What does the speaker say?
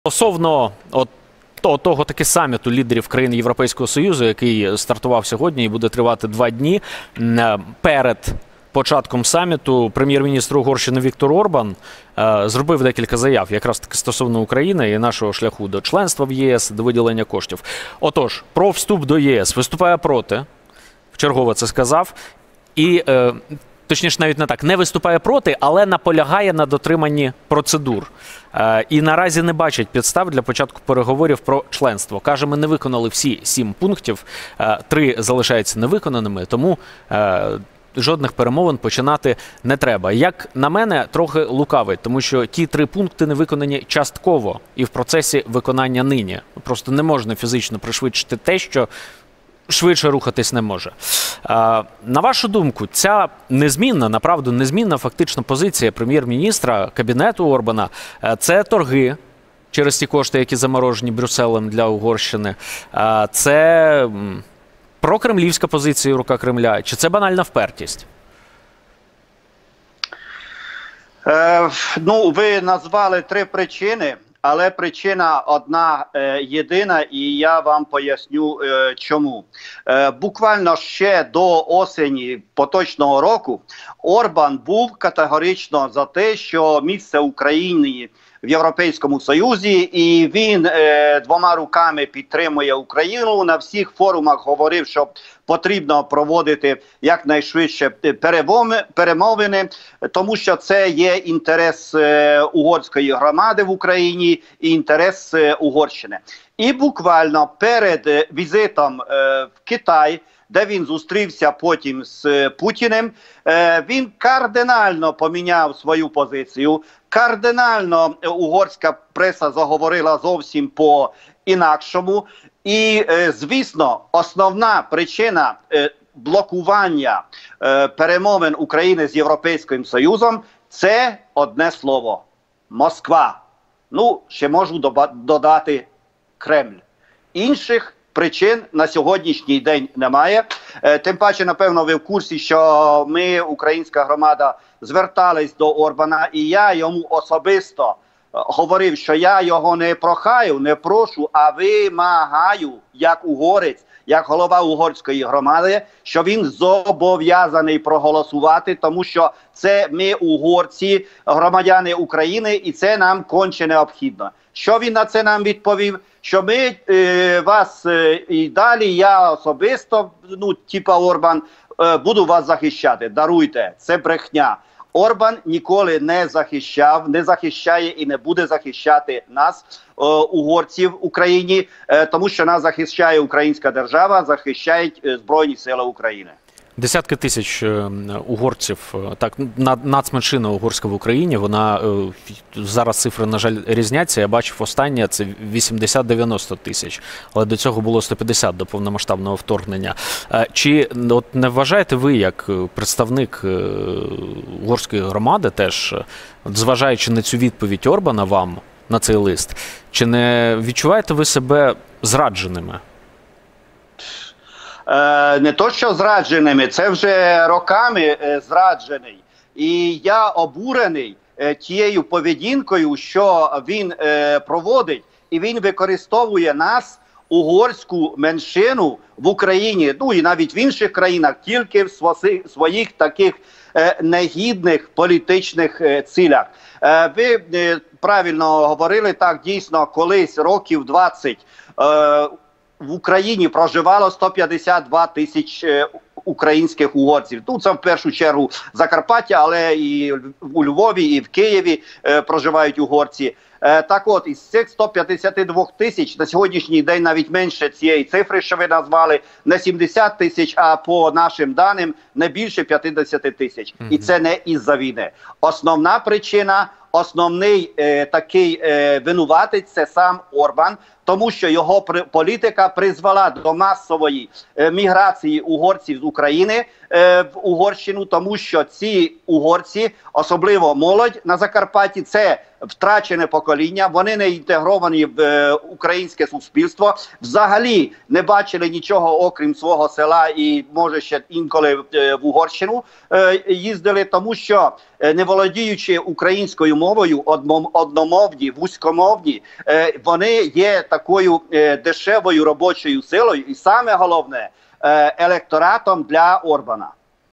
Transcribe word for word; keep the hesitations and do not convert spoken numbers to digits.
Стосовно от того таки саміту лідерів країн Європейського Союзу, який стартував сьогодні і буде тривати два дні, перед початком саміту прем'єр-міністр Угорщини Віктор Орбан е, зробив декілька заяв, якраз таки стосовно України і нашого шляху до членства в ЄС, до виділення коштів. Отож, про вступ до ЄС виступає проти, вчергово це сказав, і, е, точніше, навіть не так, не виступає проти, але наполягає на дотриманні процедур. Е, і наразі не бачить підстав для початку переговорів про членство. Каже, ми не виконали всі сім пунктів, е, три залишаються невиконаними, тому е, жодних перемовин починати не треба. Як на мене, трохи лукавить, тому що ті три пункти не виконані частково і в процесі виконання нині. Просто не можна фізично пришвидшити те, що швидше рухатись не може. А, на вашу думку, ця незмінна, направду незмінна фактично позиція прем'єр-міністра, кабінету Орбана – це торги через ті кошти, які заморожені Брюсселем для Угорщини, а, це прокремлівська позиція у руках Кремля, чи це банальна впертість? Е, ну, ви назвали три причини, але причина одна е, єдина, і я вам поясню е, чому. Е, буквально ще до осені поточного року Орбан був категорично за те, що місце України в Європейському Союзі, і він е, двома руками підтримує Україну, на всіх форумах говорив, що потрібно проводити якнайшвидше перемовини, тому що це є інтерес е, угорської громади в Україні і інтерес е, Угорщини. І буквально перед е, візитом е, в Китай, де він зустрівся потім з Путіним, е, він кардинально поміняв свою позицію. Кардинально угорська преса заговорила зовсім по-інакшому. І, е, звісно, основна причина е, блокування е, перемовин України з Європейським Союзом – це одне слово – Москва. Ну, ще можу додати Кремль. Інших причин на сьогоднішній день немає. Е, тим паче, напевно, ви в курсі, що ми, українська громада, звертались до Орбана, і я йому особисто е, говорив, що я його не прохаю, не прошу, а вимагаю, як угорець, як голова угорської громади, що він зобов'язаний проголосувати, тому що це ми, угорці, громадяни України, і це нам конче необхідно. Що він на це нам відповів? Що ми е, вас е, і далі, я особисто, ну, типа Орбан, е, буду вас захищати. Даруйте, це брехня. Орбан ніколи не захищав, не захищає і не буде захищати нас, е, угорців в Україні, е, тому що нас захищає українська держава, захищають е, Збройні Сили України. Десятки тисяч угорців, так, нацменшина угорська в Україні, вона, зараз цифри, на жаль, різняться, я бачив останнє, це вісімдесят-дев'яносто тисяч, але до цього було сто п'ятдесят до повномасштабного вторгнення. Чи от не вважаєте ви, як представник угорської громади теж, зважаючи на цю відповідь Орбана вам на цей лист, чи не відчуваєте ви себе зрадженими? Не то, що зрадженими, це вже роками зраджений. І я обурений тією поведінкою, що він проводить, і він використовує нас, угорську меншину в Україні, ну і навіть в інших країнах, тільки в своїх таких негідних політичних цілях. Ви правильно говорили, так, дійсно, колись років двадцять в Україні проживало сто п'ятдесят два тисячі українських угорців. Тут це в першу чергу Закарпаття, але і у Львові, і в Києві е, проживають угорці. Е, так от, із цих ста п'ятдесяти двох тисяч, на сьогоднішній день навіть менше цієї цифри, що ви назвали, не сімдесят тисяч, а по нашим даним не більше п'ятдесят тисяч. Mm-hmm. І це не із-за війни. Основна причина, основний е, такий е, винуватець – це сам Орбан, тому що його при, політика призвела до масової е, міграції угорців з України е, в Угорщину, тому що ці угорці, особливо молодь на Закарпатті, це втрачене покоління, вони не інтегровані в е, українське суспільство, взагалі не бачили нічого окрім свого села і може ще інколи е, в Угорщину е, їздили, тому що е, не володіючи українською мовою, одном, одномовні, вузькомовні, е, вони є такою е, дешевою робочою силою і саме головне е, електоратом для Орбана.